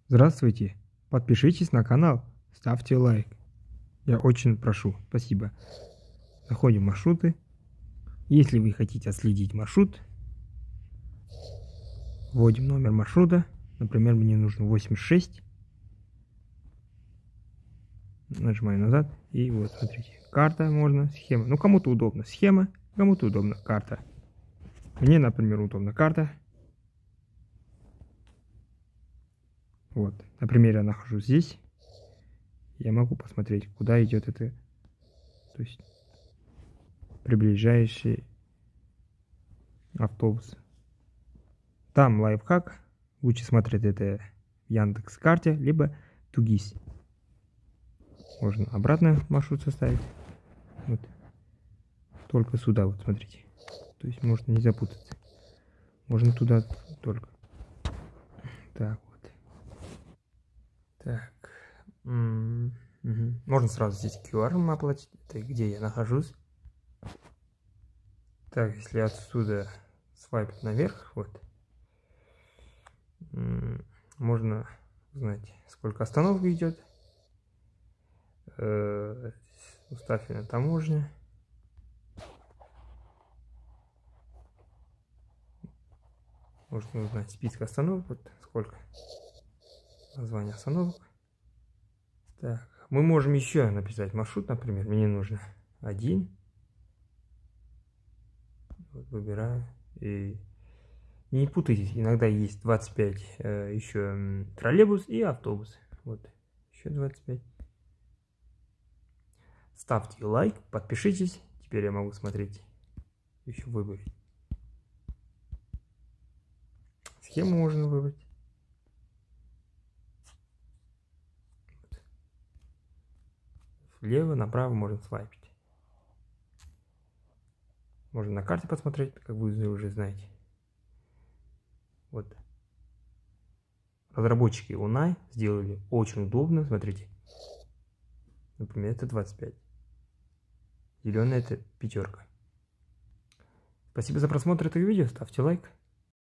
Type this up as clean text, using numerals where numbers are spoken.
Здравствуйте! Подпишитесь на канал, ставьте лайк. Я очень прошу, спасибо. Находим маршруты. Если вы хотите отследить маршрут, вводим номер маршрута. Например, мне нужно 86. Нажимаем назад. И вот, смотрите, карта можно, схема. Ну, кому-то удобно схема, кому-то удобно карта. Мне, например, удобна карта. Вот, например, я нахожусь здесь. Я могу посмотреть, куда идет это, то есть приближающий автобус. Там лайфхак. Лучше смотреть это в Яндекс.Карте, либо Тугис. Можно обратно маршрут составить. Вот. Только сюда, вот смотрите. То есть можно не запутаться. Можно туда только. Так вот. Так. Можно сразу здесь QR оплатить. Это где я нахожусь. Так, если отсюда свайпать наверх, вот. Можно узнать, сколько остановок идет. Уставлена таможня. Можно узнать список остановок, вот сколько. Название остановок. Так, мы можем еще написать маршрут, например, мне нужно 1. Вот, выбираю. И не путайтесь, иногда есть 25 еще троллейбус и автобус. Вот, еще 25. Ставьте лайк, подпишитесь. Теперь я могу смотреть, еще выбрать. Схему можно выбрать. Влево, направо можно свайпить. Можно на карте посмотреть, как вы уже знаете. Вот. Разработчики Унай сделали очень удобно. Смотрите. Например, это 25. Зеленая это 5. Спасибо за просмотр этого видео. Ставьте лайк.